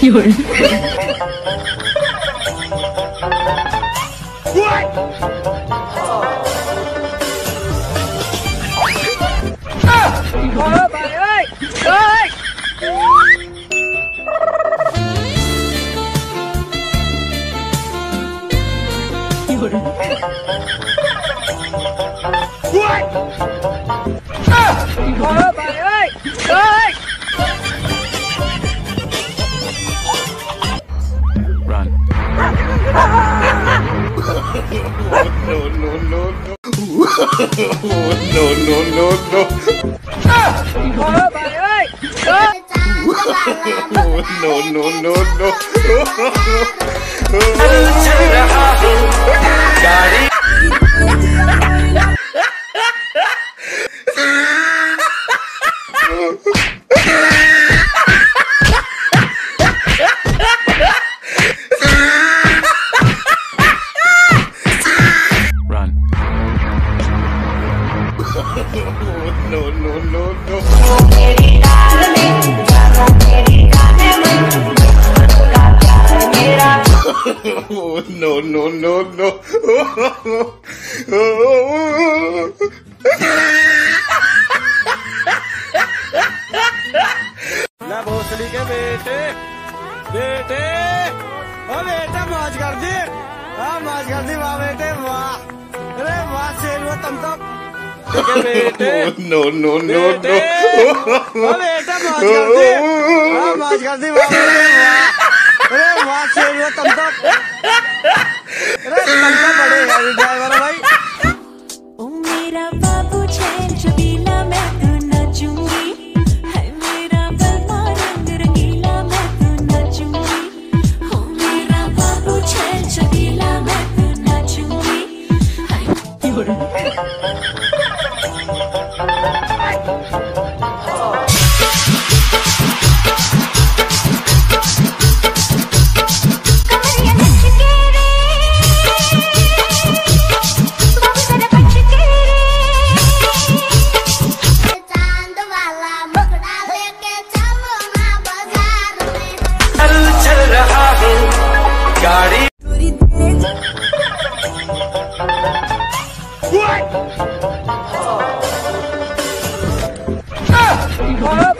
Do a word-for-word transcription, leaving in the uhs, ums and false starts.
有人。 Ôi bà ơi! Ơi! 有人。 Ôi bà ơi! Ơi! Run. No, no, no, no. No, no, no, no. Ôi bà ơi! Ơi! No, no, no, no. Run. No, no, no, no. No, no, no, no. ना भोसड़ी के बेटे बेटे ओ बेटा मौज कर दी हाँ मौज कर दी वाह बेटे वाह अरे वाह शेर वो तुम तो बेटे No, no, no, बेटे no. ओ बेटा मौज कर दी हाँ मौज कर दी वाह बेटे वाह अरे वाह शेर वो तुम तो अरे तुम तो बड़े गाड़ी ड्राइवर भाई ओ मेरा बाबू चैन चबीला मैं तो नाचूंगी है मेरा बलमा रंग रंगीला मैं तो नाचूंगी ओ मेरा बाबू चैन चबीला मैं तो नाचूंगी 有人。 चल रहा है गाड़ी Ôi